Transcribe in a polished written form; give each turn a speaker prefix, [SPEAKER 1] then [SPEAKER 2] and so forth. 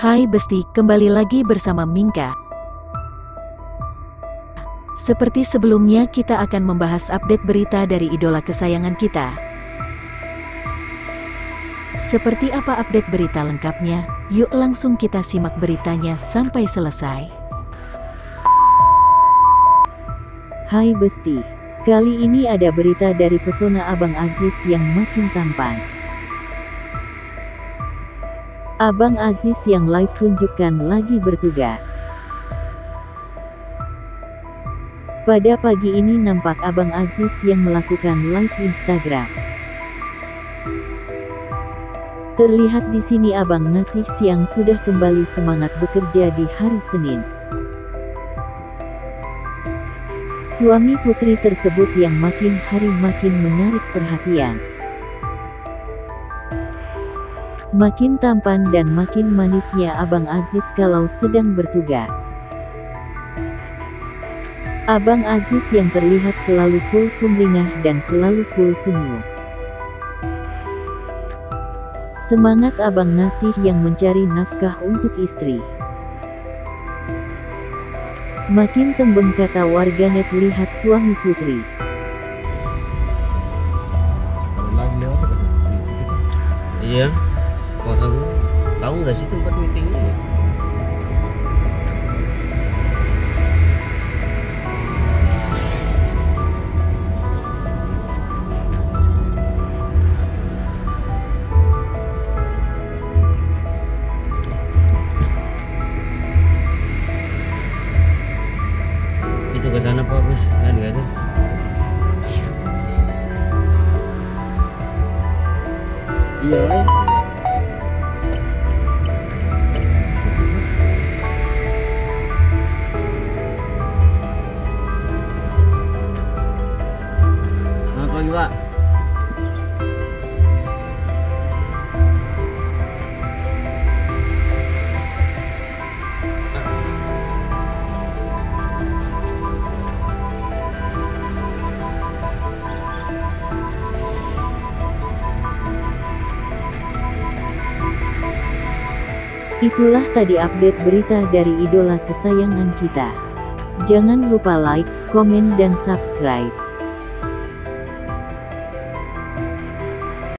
[SPEAKER 1] Hai Besti, kembali lagi bersama Mingka. Seperti sebelumnya, kita akan membahas update berita dari idola kesayangan kita. Seperti apa update berita lengkapnya? Yuk langsung kita simak beritanya sampai selesai.
[SPEAKER 2] Hai Besti, kali ini ada berita dari pesona Abang Aziz yang makin tampan. Abang Aziz yang live tunjukkan lagi bertugas. Pada pagi ini nampak Abang Aziz yang melakukan live Instagram. Terlihat di sini Abang ngasih siang sudah kembali semangat bekerja di hari Senin. Suami putri tersebut yang makin hari makin menarik perhatian. Makin tampan dan makin manisnya Abang Aziz kalau sedang bertugas. Abang Aziz yang terlihat selalu full sumringah dan selalu full senyum. Semangat abang ngasih yang mencari nafkah untuk istri. Makin tembem kata warganet lihat suami putri.
[SPEAKER 3] Iya, orang tahu nggak sih tempat meetingnya? Itu ke sana Pak Bos, kan nggak ada. Iya lah. Pak.
[SPEAKER 2] Itulah tadi update berita dari idola kesayangan kita. Jangan lupa like, komen dan subscribe.